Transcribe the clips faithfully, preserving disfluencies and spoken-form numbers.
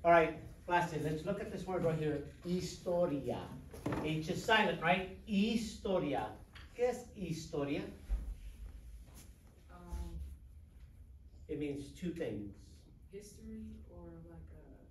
All right, class, let's look at this word right here. Historia. H is silent, right? Historia. ¿Qué es historia? Um, It means two things. history or like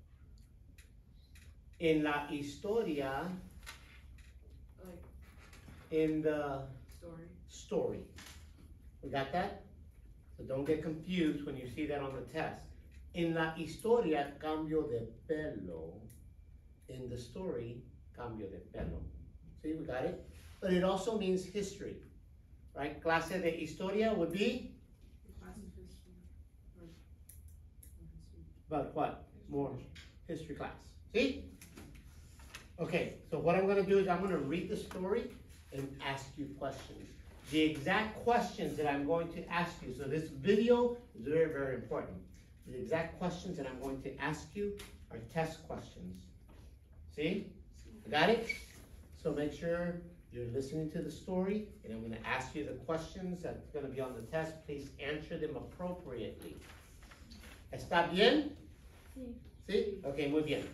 a, En la historia, like, in the story. story. We got that? So don't get confused when you see that on the test. En la historia, cambio de pelo. In the story, cambio de pelo. See, we got it? But it also means history, right? Clase de historia would be? Class of history. Or, or history. About what? More history class. See? Okay, so what I'm gonna do is I'm gonna read the story and ask you questions. The exact questions that I'm going to ask you, so this video is very, very important. The exact questions that I'm going to ask you are test questions. See? Got it? So make sure you're listening to the story, and I'm gonna ask you the questions that's gonna be on the test. Please answer them appropriately. ¿Está bien? Sí. ¿Sí? Ok, muy bien.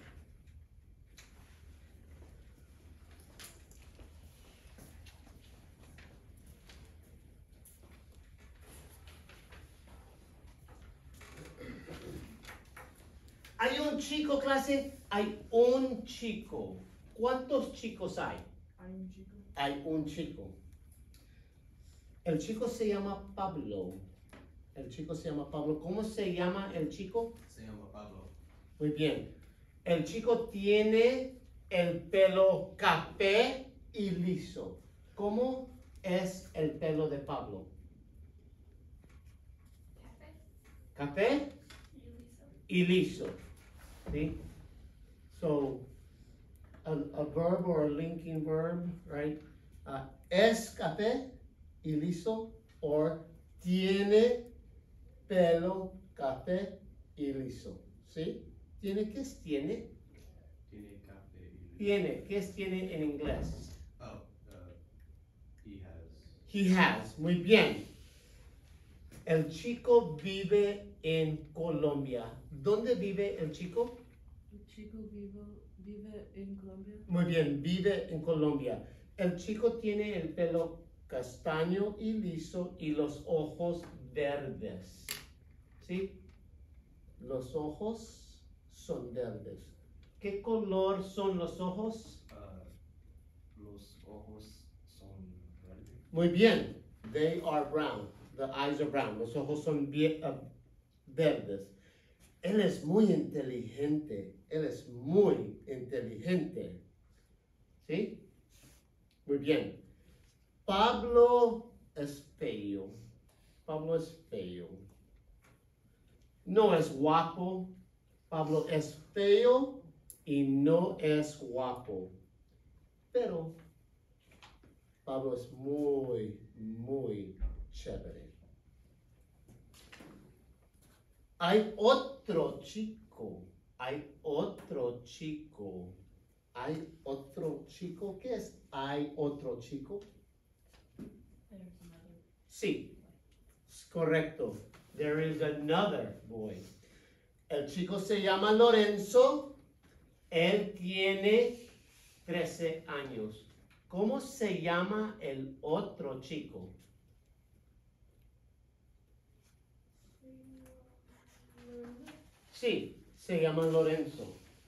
Hay un chico, clase. Hay un chico. ¿Cuántos chicos hay? Hay un chico. Hay un chico. El chico se llama Pablo. El chico se llama Pablo. ¿Cómo se llama el chico? Se llama Pablo. Muy bien. El chico tiene el pelo café y liso. ¿Cómo es el pelo de Pablo? Café. ¿Café? Y liso. Y liso. ¿Sí? So, a, a verb or a linking verb, right? Uh, es café y liso, or tiene pelo café y liso. ¿Sí? ¿Tiene? ¿Qué es tiene? Tiene café y Tiene. ¿Qué es tiene en inglés? Oh, uh, he has. He has. Muy bien. El chico vive en Colombia. ¿Dónde vive el chico? El chico vive, vive en Colombia. Muy bien, vive en Colombia. El chico tiene el pelo castaño y liso y los ojos verdes. ¿Sí? Los ojos son verdes. ¿Qué color son los ojos? Uh, los ojos son verdes. Muy bien. They are brown. The eyes are brown. Los ojos son vie- uh, verdes. Él es muy inteligente. Él es muy inteligente. ¿Sí? Muy bien. Pablo es feo. Pablo es feo. No es guapo. Pablo es feo y no es guapo. Pero Pablo es muy, muy chévere. Hay otro chico. Hay otro chico. Hay otro chico. ¿Qué es? Hay otro chico. There's another. Sí, es correcto. There is another boy. El chico se llama Lorenzo. Él tiene trece años. ¿Cómo se llama el otro chico? Sí, se llama Lorenzo.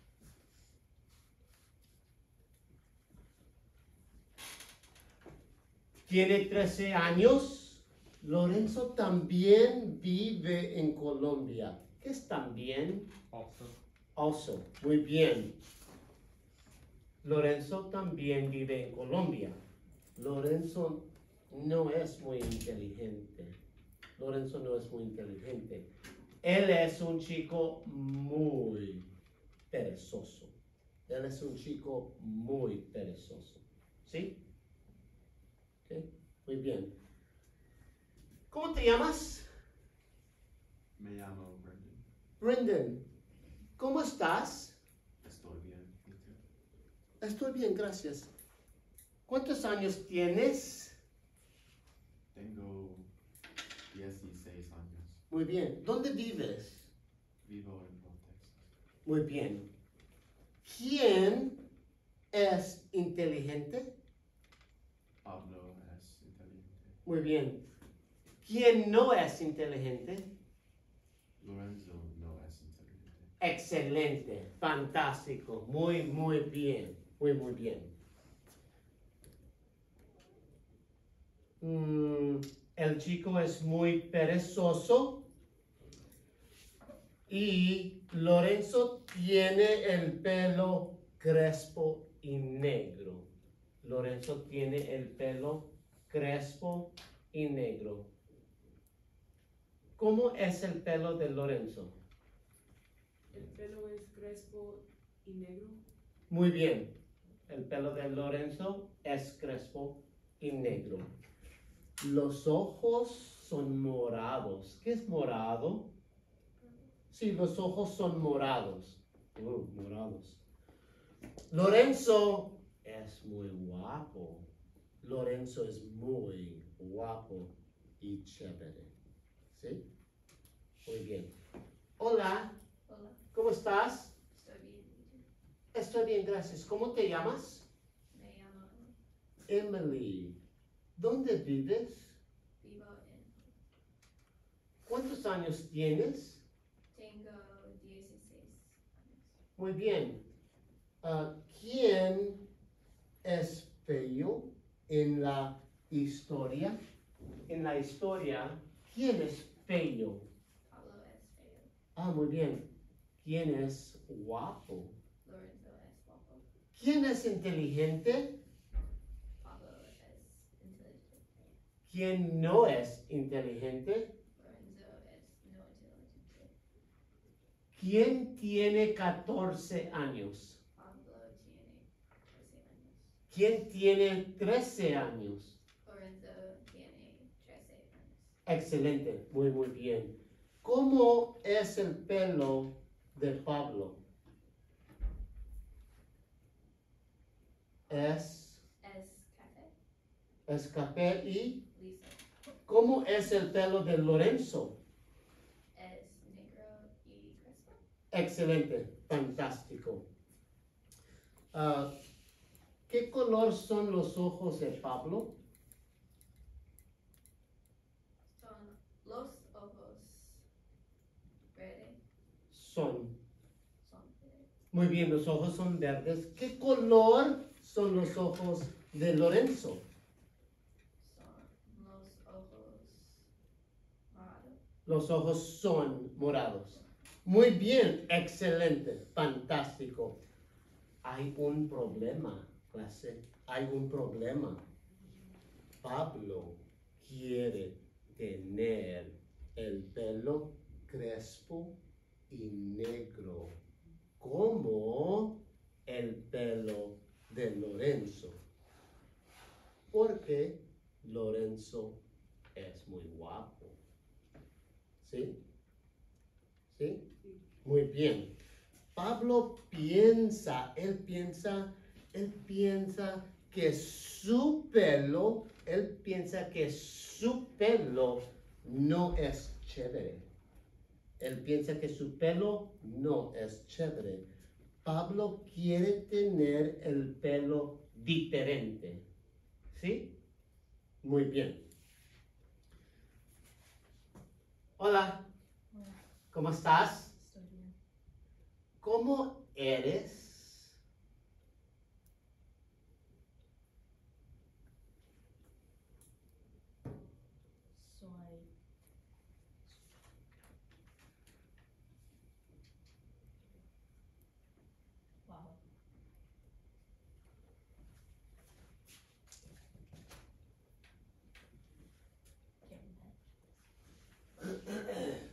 Tiene trece años. Lorenzo también vive en Colombia. ¿Qué es también? Also. Also. Muy bien. Lorenzo también vive en Colombia. Lorenzo no es muy inteligente. Lorenzo no es muy inteligente. Él es un chico muy perezoso. Él es un chico muy perezoso. ¿Sí? ¿Ok? Muy bien. ¿Cómo te llamas? Me llamo Brendan. Brendan. ¿Cómo estás? Estoy bien. ¿Y tú? Estoy bien, gracias. ¿Cuántos años tienes? Tengo dieciséis años. Muy bien. ¿Dónde vives? Vivo en North Texas. Muy bien. ¿Quién es inteligente? Pablo es inteligente. Muy bien. ¿Quién no es inteligente? Lorenzo no es inteligente. Excelente, fantástico, muy, muy bien, muy, muy bien. Mm, el chico es muy perezoso y Lorenzo tiene el pelo crespo y negro. Lorenzo tiene el pelo crespo y negro. ¿Cómo es el pelo de Lorenzo? El pelo es crespo y negro. Muy bien. El pelo de Lorenzo es crespo y negro. Los ojos son morados. ¿Qué es morado? Sí, los ojos son morados. Oh, morados. Lorenzo es muy guapo. Lorenzo es muy guapo y chévere. ¿Sí? Muy bien. Hola, Hola. ¿cómo estás? Estoy bien. ¿Y tú? Estoy bien, gracias. ¿Cómo te llamas? Me llamo Emily. ¿Dónde vives? Vivo en. ¿Cuántos años tienes? Tengo dieciséis años. Muy bien. Ah, ¿quién es feo en la historia? En la historia, ¿quién es feo? Pablo es feo. Ah, muy bien. ¿Quién es guapo? Lorenzo es guapo. ¿Quién es inteligente? Pablo es inteligente. ¿Quién no es inteligente? Lorenzo es no inteligente. ¿Quién tiene catorce años? Pablo tiene trece años. ¿Quién tiene trece años? Lorenzo tiene trece años. Excelente, muy, muy bien. ¿Cómo es el pelo de Pablo? Es, Es café. es café y Liso. ¿cómo es el pelo de Lorenzo? Es negro y crespo. Excelente, fantástico. Ah, ¿qué color son los ojos de Pablo? Son los ojos verdes. Son, Son verdes. muy bien, los ojos son verdes. ¿Qué color son los ojos de Lorenzo? Son los ojos morados. Los ojos son morados. Muy bien, excelente, fantástico. Hay un problema, clase. Hay un problema. Pablo quiere tener el pelo crespo y negro, como el pelo de Lorenzo. Porque Lorenzo es muy guapo. ¿Sí? ¿Sí? Sí. Muy bien. Pablo piensa, él piensa, él piensa que su pelo, él piensa que su pelo no es chévere. Él piensa que su pelo no es chévere. Pablo quiere tener el pelo diferente. ¿Sí? Muy bien. Hola, Hola. ¿cómo estás? Estoy bien. ¿Cómo eres? Soy. Wow. Can't repeat.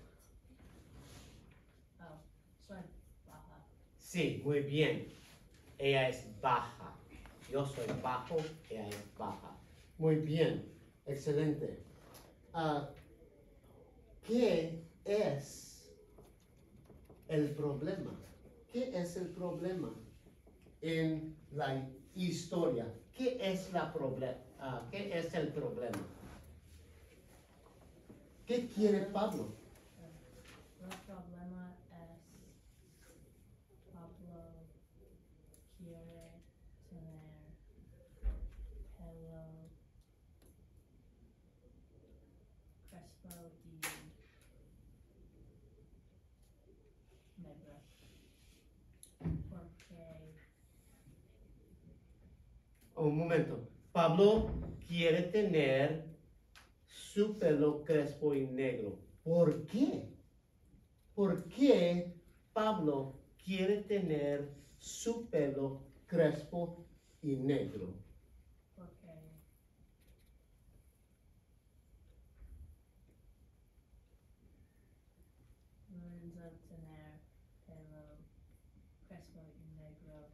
Oh, soy baja. Sí, muy bien. Ella es baja. Yo soy bajo, ella es baja. Muy bien, excelente. Ah, ¿qué es el problema? ¿Qué es el problema en la historia? ¿Qué es la proble- ah, ¿Qué es el problema? ¿Qué quiere Pablo? El problema es quiere tener pelo crespo y negro. Porque Un momento. Pablo quiere tener su pelo crespo y negro. ¿Por qué? ¿Por qué Pablo quiere tener su pelo crespo y negro? porque Lorenzo tener pelo crespo y negro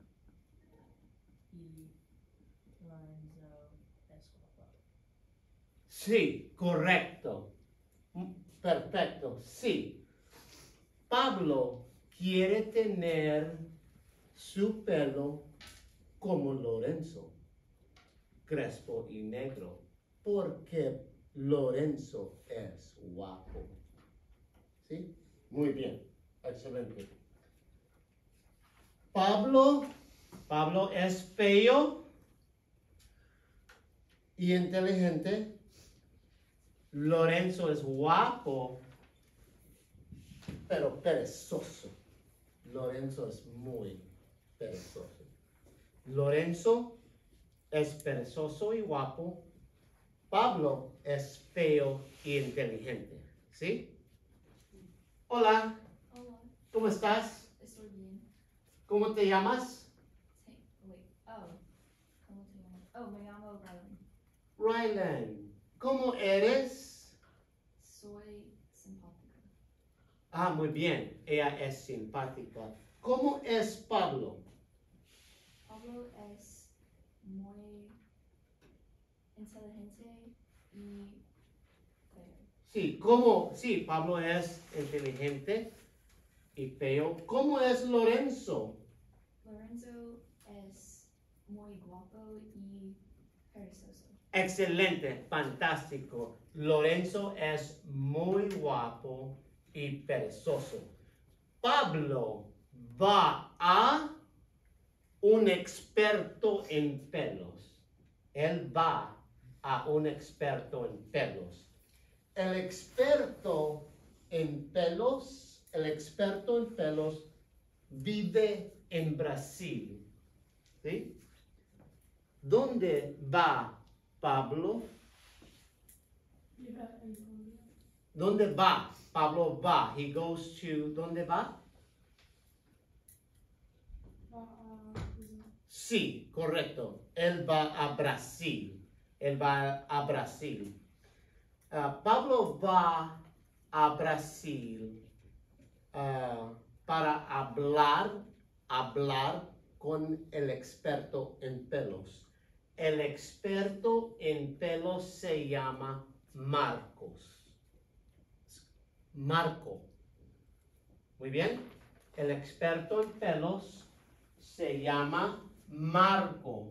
y Lorenzo es guapo. Sí, correcto. Mm, Perfecto, sí. Pablo quiere tener su pelo como Lorenzo, crespo y negro, porque Lorenzo es guapo. ¿Sí? Muy bien, excelente. Pablo, Pablo es feo y inteligente. Lorenzo es guapo, pero perezoso. Lorenzo es muy perezoso. Lorenzo es perezoso y guapo. Pablo es feo y inteligente. ¿Sí? Hola, Hola, ¿cómo estás? estoy bien. ¿Cómo te llamas? Sí, wait, oh, ¿cómo te llamas? Oh, me llamo Rylan. Rylan. ¿Cómo eres? Soy simpática. Ah, muy bien. Ella es simpática. ¿Cómo es Pablo? Pablo es muy inteligente y feo. Sí, ¿cómo? Sí, Pablo es inteligente y feo. ¿Cómo es Lorenzo? Lorenzo es muy guapo y perezoso. Excelente, fantástico. Lorenzo es muy guapo y perezoso. Pablo va a un experto en pelos. Él va a un experto en pelos. El experto en pelos, el experto en pelos vive en Brasil. ¿Sí? ¿Dónde va Pablo? Viva en Colombia. ¿Dónde va? Pablo va. He goes to, ¿dónde va? Va a Brasil. Sí, correcto. Él va a Brasil. Él va a Brasil. Ah, Pablo va a Brasil ah, para hablar, hablar con el experto en pelos. El experto en pelos se llama Marcos. Marco. Muy bien. El experto en pelos se llama Marco.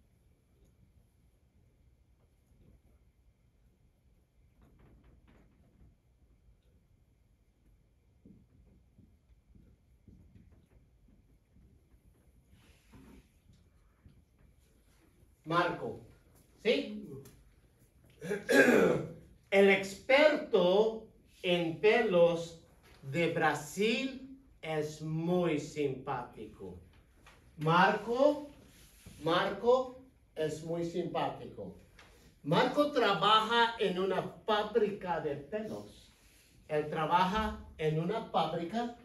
Marco. ¿Sí? El experto en pelos de Brasil es muy simpático. Marco, Marco es muy simpático. Marco trabaja en una fábrica de pelos. Él trabaja en una fábrica.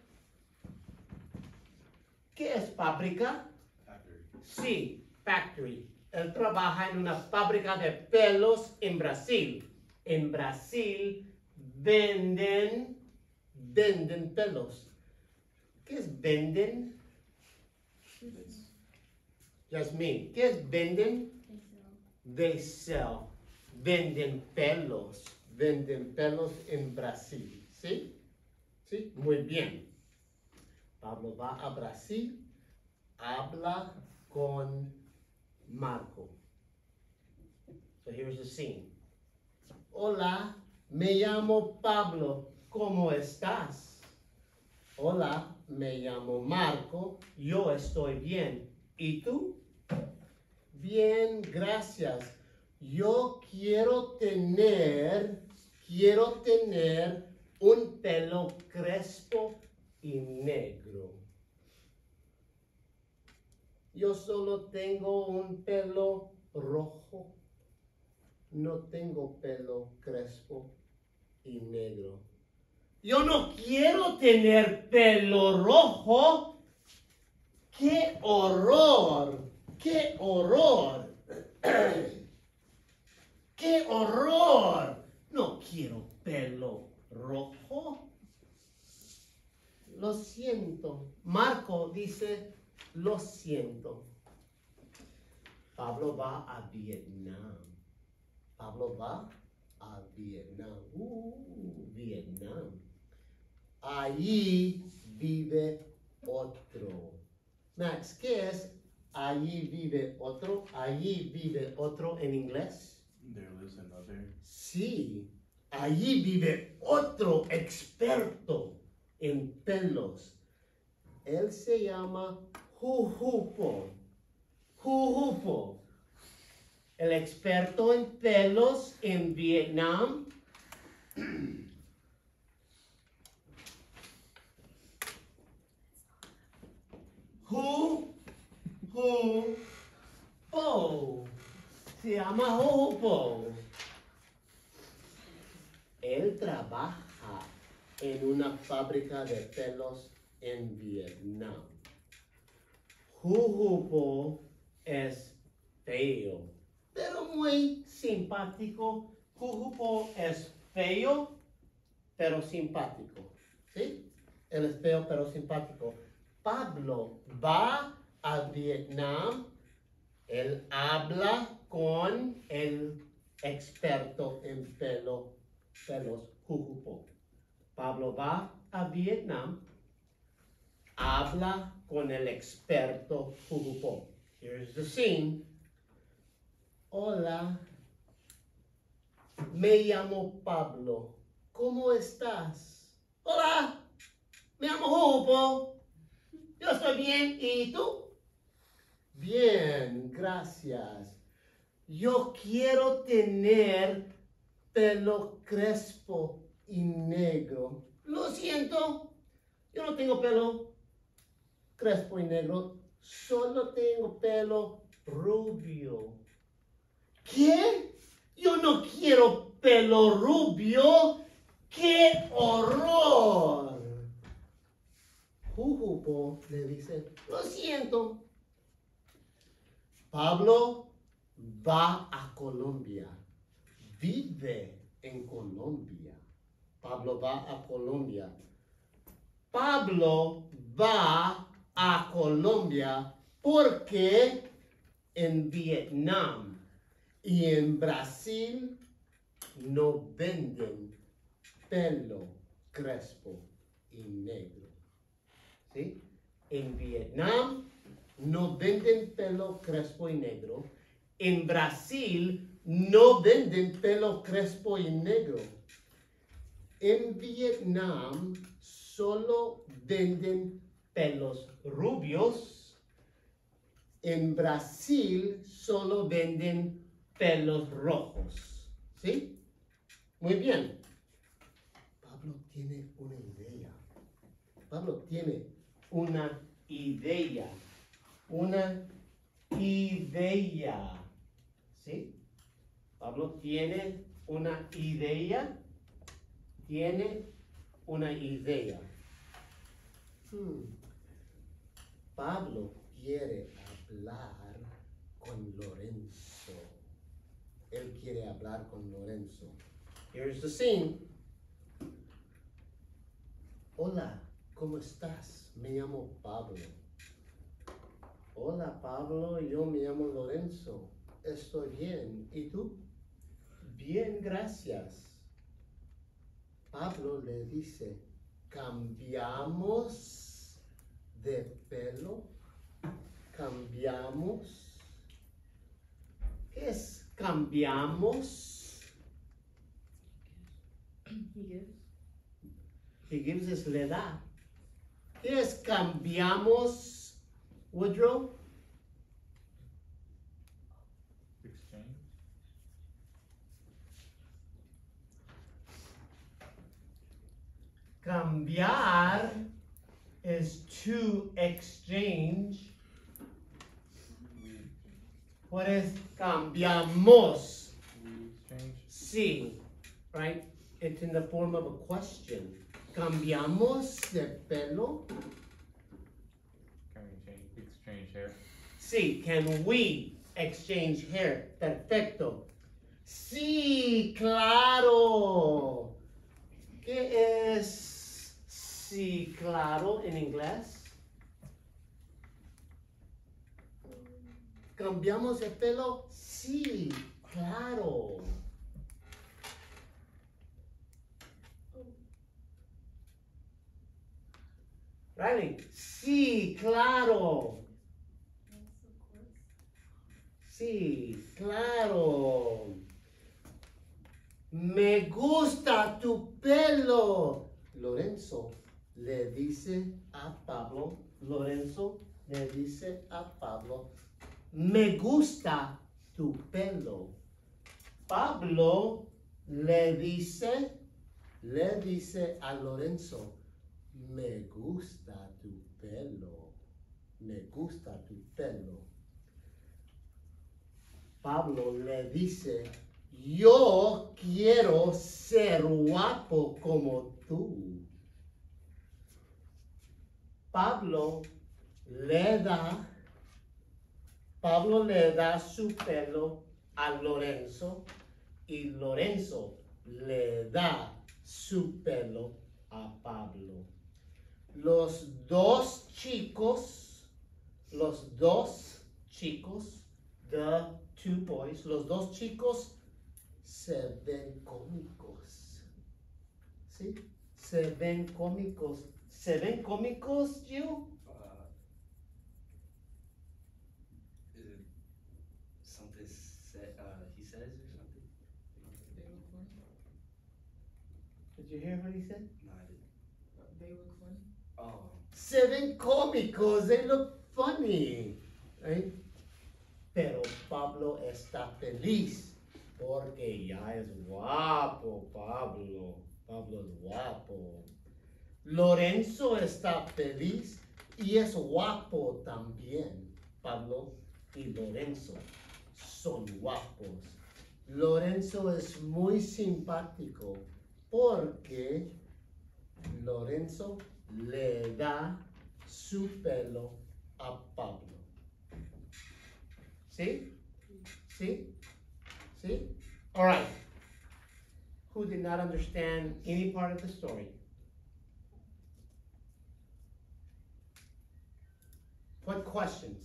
¿Qué es fábrica? Factory. Sí, factory. Él trabaja en una fábrica de pelos en Brasil. En Brasil venden, venden pelos. ¿Qué es venden? It's Yasmin, ¿qué es venden? They They sell. Venden pelos. Venden pelos en Brasil. ¿Sí? ¿Sí? Muy bien. Pablo va a Brasil. Habla con Marco. So here's the scene. Hola, me llamo Pablo. ¿Cómo estás? Hola, me llamo Marco. Yo estoy bien. ¿Y tú? Bien, gracias. Yo quiero tener, quiero tener un pelo crespo y negro. Yo solo tengo un pelo rojo. No tengo pelo crespo y negro. Yo no quiero tener pelo rojo. ¡Qué horror! ¡Qué horror! ¡Qué horror! No quiero pelo rojo. Lo siento. Marco dice, lo siento. Pablo va a Vietnam. Pablo va a Vietnam. Uh, Vietnam. Allí vive otro. Max, ¿qué es allí vive otro? Allí vive otro en inglés. There lives another. Sí, allí vive otro experto en pelos. Él se llama Jujupo. Jujupo. El experto en pelos en Vietnam. Hu, hu, po. Se llama Jujupo. Él trabaja en una fábrica de pelos en Vietnam. Jujupo es feo, pero muy simpático. Jujupo es feo, pero simpático. ¿Sí? Él es feo, pero simpático. Pablo va a Vietnam. Él habla con el experto en pelo, pelos, Jujupo. Pablo va a Vietnam. Habla con el experto Jujupo. Here's the scene. Hola, me llamo Pablo. ¿Cómo estás? Hola, me llamo Jujupo. Yo estoy bien. ¿Y tú? Bien, gracias. Yo quiero tener pelo crespo y negro. Lo siento, yo no tengo pelo crespo y negro, solo tengo pelo rubio. ¿Qué? Yo no quiero pelo rubio. ¡Qué horror! Jujupo le dice, lo siento. Pablo va a Colombia. Vive en Colombia. Pablo va a Colombia. Pablo va a Colombia porque en Vietnam y en Brasil no venden pelo crespo y negro. ¿Sí? En Vietnam no venden pelo crespo y negro. En Brasil no venden pelo crespo y negro. En Vietnam solo venden pelos rubios. En Brasil solo venden pelos rojos. ¿Sí? Muy bien. Pablo tiene una idea. Pablo tiene una idea. Una idea. ¿Sí? Pablo tiene una idea. Tiene una idea. Hmm. Pablo quiere hablar con Lorenzo. Él quiere hablar con Lorenzo. Here's the scene. Hola, ¿cómo estás? Me llamo Pablo. Hola, Pablo, yo me llamo Lorenzo. Estoy bien. ¿Y tú? Bien, gracias. Pablo le dice, ¿cambiamos de pelo? ¿Cambiamos? ¿Qué es cambiamos? He gives. He gives us le da. ¿Qué es cambiamos, Woodrow? Cambiar is to exchange. What is cambiamos? We exchange. Sí, right? It's in the form of a question. Cambiamos de pelo? Can we change, exchange hair? Sí, can we exchange hair? Perfecto. Sí, claro. ¿Qué es sí, claro en inglés? ¿Cambiamos de pelo? Sí, claro. Riley, sí, claro. Sí, claro. Me gusta tu pelo. Lorenzo le dice a Pablo, Lorenzo le dice a Pablo, me gusta tu pelo. Pablo le dice, le dice a Lorenzo, me gusta tu pelo. Me gusta tu pelo. Pablo le dice, yo quiero ser guapo como tú. Pablo le da, Pablo le da su pelo a Lorenzo y Lorenzo le da su pelo a Pablo. Los dos chicos, los dos chicos, the two boys, los dos chicos se ven cómicos. ¿Sí? Se ven cómicos. ¿Se ven cómicos, Gio? Uh, is it something sa- uh, he says or something? They look funny. Did you hear what he said? No, I didn't. They look funny. Oh, Se ven cómicos, they look funny. Right? Pero Pablo está feliz porque ya es guapo, Pablo. Pablo es guapo. Lorenzo está feliz y es guapo también. Pablo y Lorenzo son guapos. Lorenzo es muy simpático porque Lorenzo le da su pelo a Pablo. ¿Sí? ¿Sí? ¿Sí? All right. Who did not understand any part of the story? What questions?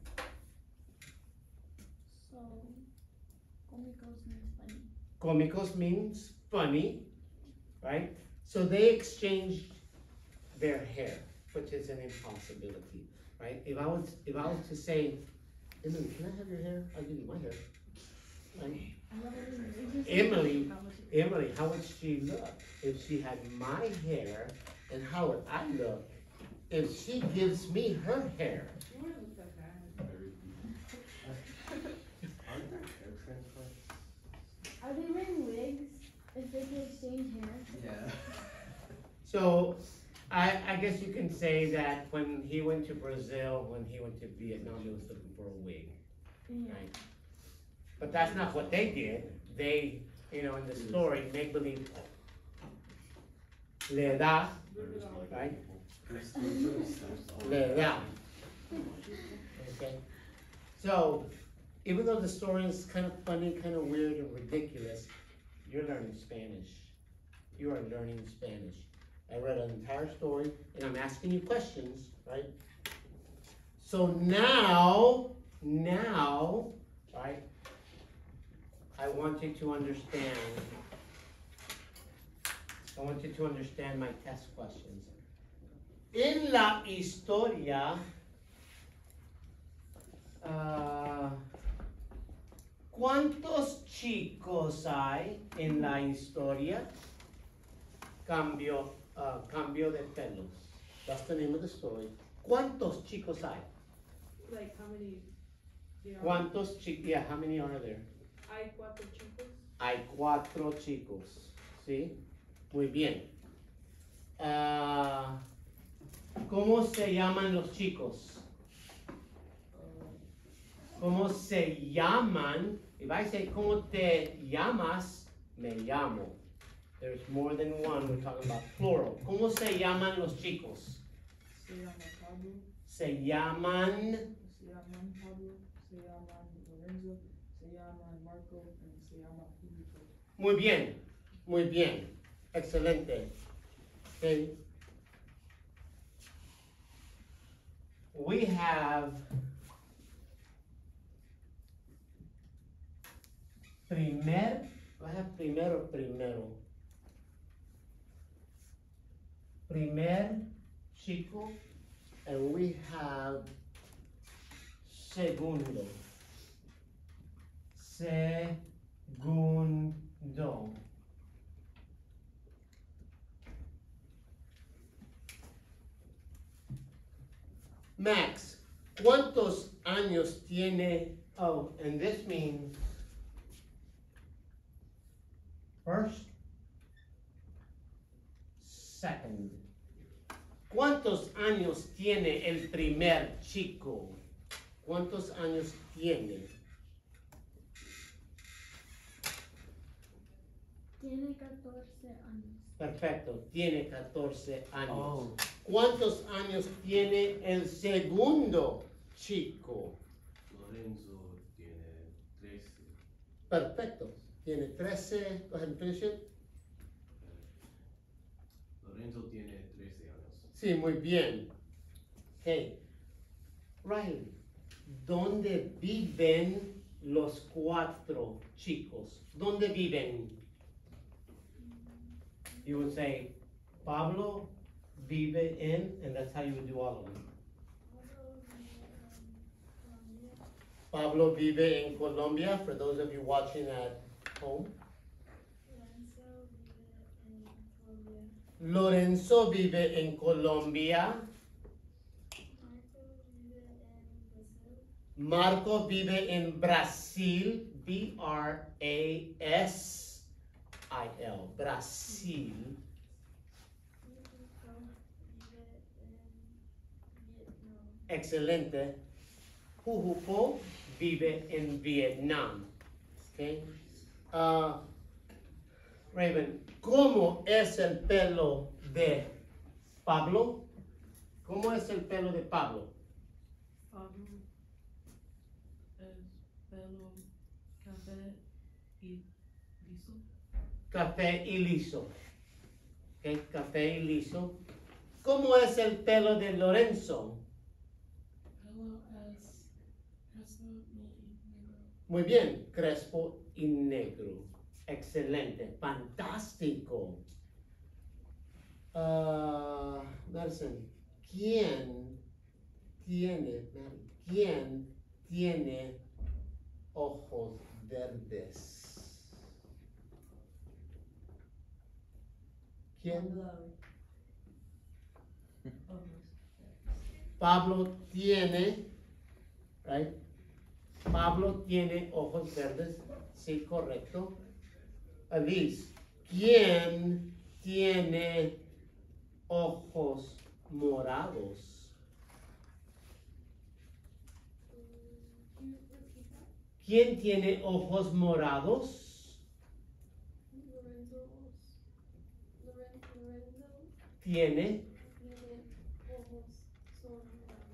So, cómicos means funny. Comicos means funny, right? So they exchanged their hair, which is an impossibility, right? If I was, if I was to say, Emily, can I have your hair? I'll give you my hair. Right? Emily, Emily, how would she look if she had my hair, and how would I look if she gives me her hair? You wouldn't look that bad. aren't there hair transplants? Are they wearing wigs if they can exchange hair? Yeah. So, I, I guess you can say that when he went to Brazil, when he went to Vietnam, he was looking for a wig, Yeah. right? But that's not what they did. They, you know, in the story, make believe le da, right? Le da. Okay? So, even though the story is kind of funny, kind of weird and ridiculous, you're learning Spanish. You are learning Spanish. I read an entire story, and I'm asking you questions, right? So now, now, right, I want you to understand, I want you to understand my test questions. En la historia, uh, ¿cuántos chicos hay en la historia? Cambio, uh, cambio de pelos. That's the name of the story. ¿Cuántos chicos hay? Like how many? There are? ¿Cuántos chicos? Yeah, how many are there? Hay cuatro chicos. Hay cuatro chicos. ¿Sí? Muy bien. Ah, ¿cómo se llaman los chicos? ¿Cómo se llaman? If I say, ¿cómo te llamas? Me llamo. There's more than one. We're talking about plural. ¿Cómo se llaman los chicos? Se llama Pablo, Se llaman. se llaman Pablo, se llaman Lorenzo, se llaman Marco, and se llama Filipo. Muy bien. Muy bien. Excelente. Okay. We have primer, I have primero, primero. Primer chico, and we have segundo. Segundo. Max, ¿cuántos años tiene? Oh, and this means first, second. ¿Cuántos años tiene el primer chico? ¿Cuántos años tiene? Tiene catorce años. Perfecto, tiene catorce años. Oh. ¿Cuántos años tiene el segundo chico? Lorenzo tiene trece. Perfecto, tiene trece. Go ahead and finish it. Lorenzo tiene trece años. Sí, muy bien. Hey, Riley, ¿dónde viven los cuatro chicos? ¿Dónde viven? You would say, Pablo vive en, and that's how you would do all of them. Pablo vive en Colombia, for those of you watching at home. Lorenzo vive en Colombia. Marco vive en Brasil, B R A S I L, Brasil. Excelente. Jujupo vive en Vietnam. Okay. Uh, Raven, ¿cómo es el pelo de Pablo? ¿Cómo es el pelo de Pablo? Pablo es pelo café y liso. Café y liso. Okay, café y liso. ¿Cómo es el pelo de Lorenzo? Pelo es crespo y negro. Muy bien, crespo y negro. Excelente, fantástico. Uh, Madison, ¿quién tiene, quién tiene ojos verdes? ¿Quién? Pablo tiene, right? Pablo tiene ojos verdes, sí, correcto. Alice, ¿quién tiene ojos morados? ¿Quién tiene ojos morados? Lorenzo, Lorenzo, Lorenzo Tiene, tiene ojos son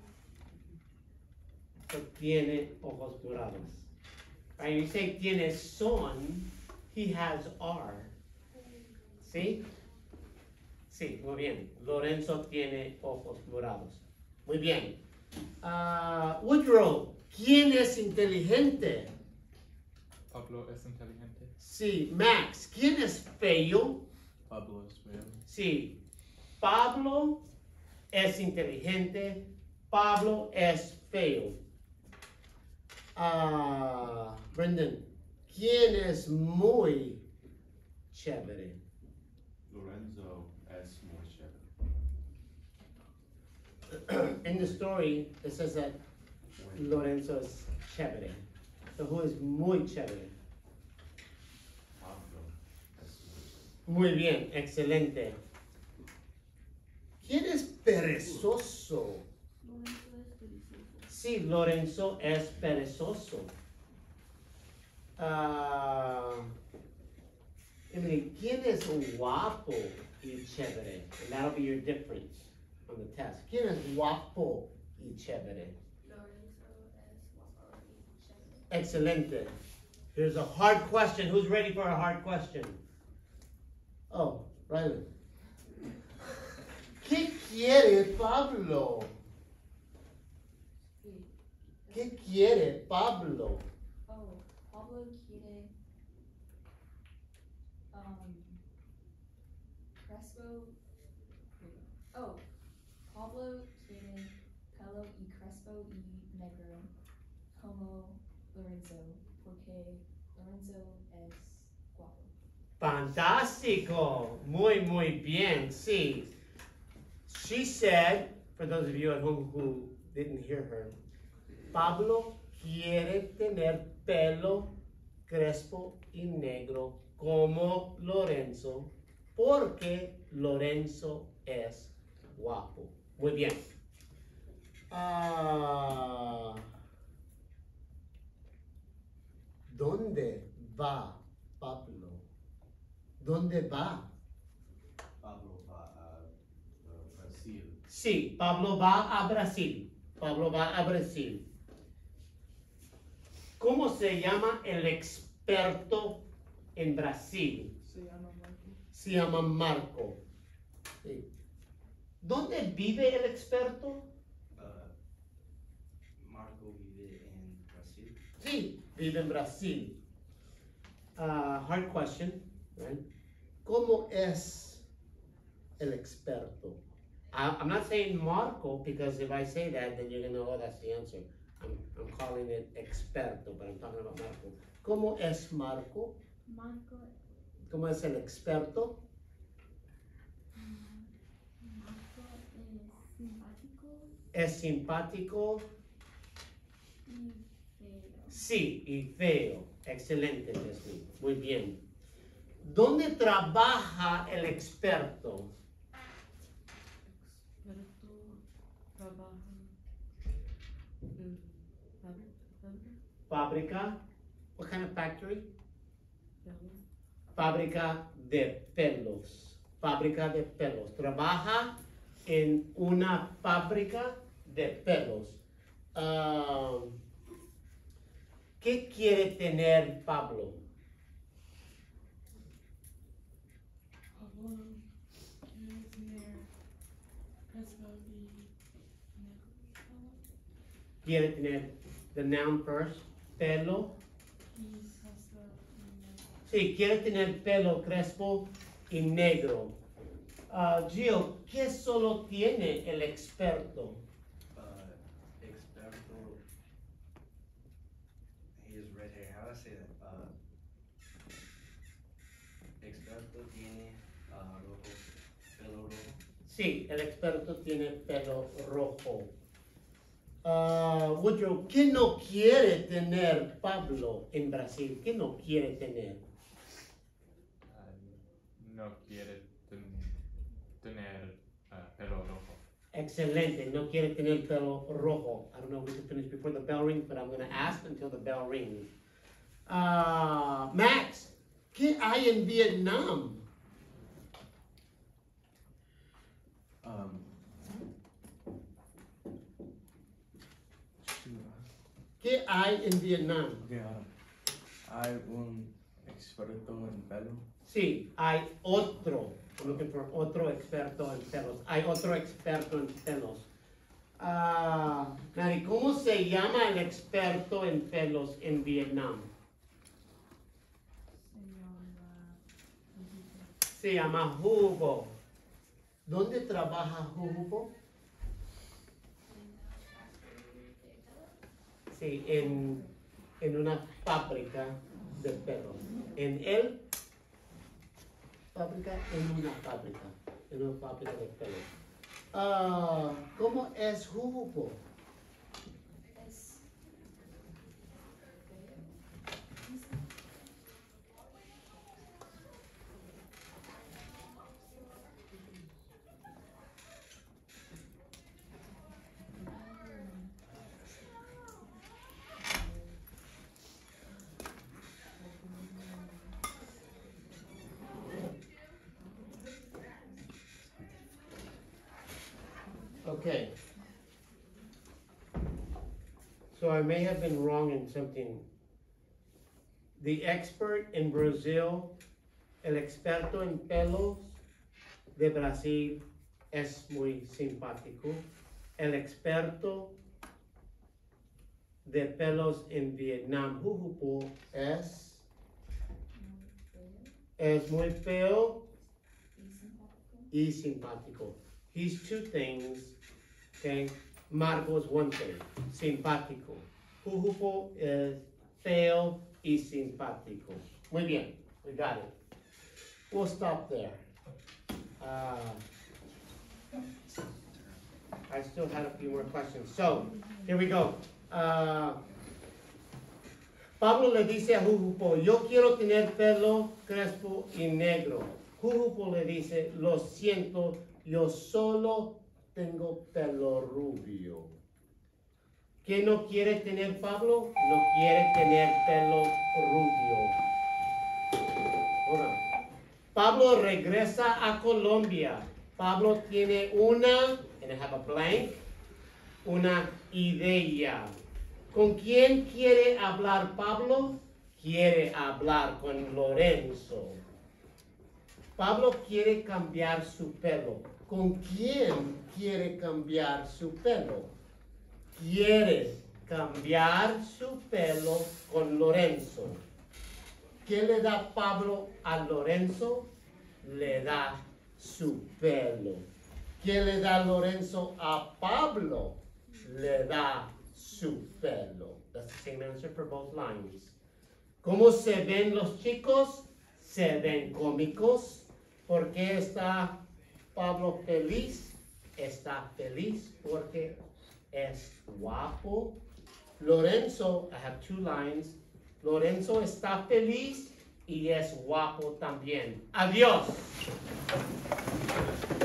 so tiene ojos morados. Right, you say tiene son, he has R. ¿Sí? Sí, muy bien. Lorenzo tiene ojos morados. Muy bien. Uh, Woodrow, ¿quién es inteligente? Pablo es inteligente. Sí. Max, ¿quién es feo? Pablo es feo. Sí. Pablo es inteligente. Pablo es feo. Uh, Brendan, ¿quién es muy chévere? Lorenzo es muy chévere. In the story, it says that Lorenzo is chévere. So who is muy chévere? Pablo es Muy bien, excelente. ¿Quién es perezoso? Lorenzo es perezoso. Sí, Lorenzo es perezoso. Ah, Emily, ¿quién es guapo y chévere? And that'll be your difference on the test. ¿Quién es guapo y chévere? Lorenzo es guapo y chévere. Excelente. Here's a hard question. Who's ready for a hard question? Oh, Riley. ¿Qué quiere Pablo? Sí. ¿Qué quiere Pablo? Oh, Pablo quiere um Crespo. Oh, Pablo quiere pelo y crespo y negro como Lorenzo, porque Lorenzo es guapo. Fantástico. Muy, muy bien. Sí. She said, for those of you at home who didn't hear her, Pablo quiere tener pelo crespo y negro como Lorenzo porque Lorenzo es guapo. Muy bien. Ah, ¿dónde va Pablo? ¿Dónde va? Pablo va a uh, Brasil. Sí, Pablo va a Brasil. Pablo va a Brasil. ¿Cómo se llama el experto en Brasil? Se llama Marco. Se llama Marco. Sí. ¿Dónde vive el experto? Uh, Marco vive en Brasil. Sí, vive en Brasil. Uh, hard question, right? ¿Cómo es el experto? I, I'm not saying Marco because if I say that, then you're gonna know, oh, that's the answer. I'm, I'm calling it experto, but I'm talking about Marco. ¿Cómo es Marco? Marco, ¿Cómo es el experto? Marco es simpático ¿Es simpático? y feo. Sí, y feo. Excelente, Leslie. Muy bien. ¿Dónde trabaja el experto? Experto trabaja en fábrica. Fábrica. What kind of factory? Pelo. Fábrica de pelos. Fábrica de pelos. Trabaja en una fábrica de pelos. Ah, ¿qué quiere tener Pablo? Pablo quiere tener crespo y negro. Quiere tener the noun first. Pelo. Y salsa y negro. Sí, quiere tener pelo crespo y negro. Ah, Gio, ¿qué solo tiene el experto? Uh, experto. He has red hair. How do I say that? Uh, experto tiene uh, rojo, pelo rojo. Sí, el experto tiene pelo rojo. Ah, Woodrow, ¿qué no quiere tener Pablo en Brasil? ¿Qué no quiere tener? Ah, no quiere ten- tener ah, pelo rojo. Excelente, no quiere tener pelo rojo. I don't know if we can finish before the bell rings, but I'm going to ask until the bell rings. Ah, Max, ¿qué hay en Vietnam? Um, ¿Qué hay en Vietnam? Okay, ahora. Hay un experto en pelo. Sí, hay otro. I'm looking for otro experto en pelos. Hay otro experto en pelos. Ah, Mary, ¿cómo se llama el experto en pelos en Vietnam? Se llama Se llama Hugo. Hugo. ¿Dónde trabaja Hugo? Sí, en, en una fábrica de pelos. En él, fábrica, en una fábrica, en una fábrica de pelos. Ah, ¿cómo es Hugo? Es Okay. So I may have been wrong in something. The expert in Brazil, el experto en pelos de Brasil es muy simpático. El experto de pelos en Vietnam, Huhupo, es, es muy feo y simpático. He's two things, okay? Marco is one thing, simpático. Huhupo is feo y simpático. Muy bien, we got it. We'll stop there. Uh, I still had a few more questions. So, here we go. Uh, Pablo le dice a Huhupo, yo quiero tener pelo crespo y negro. Huhupo le dice, lo siento, yo solo tengo pelo rubio. ¿Qué no quiere tener Pablo? No quiere tener pelo rubio. Hold on. Pablo regresa a Colombia. Pablo tiene una, and I have a blank, una idea. ¿Con quién quiere hablar Pablo? Quiere hablar con Lorenzo. Pablo quiere cambiar su pelo. ¿Con quién quiere cambiar su pelo? Quiere cambiar su pelo con Lorenzo. ¿Qué le da Pablo a Lorenzo? Le da su pelo. ¿Qué le da Lorenzo a Pablo? Le da su pelo. That's the same answer for both lines. ¿Cómo se ven los chicos? Se ven cómicos. ¿Por qué está Pablo feliz? Está feliz porque es guapo. Lorenzo, I have two lines. Lorenzo está feliz y es guapo también. Adiós.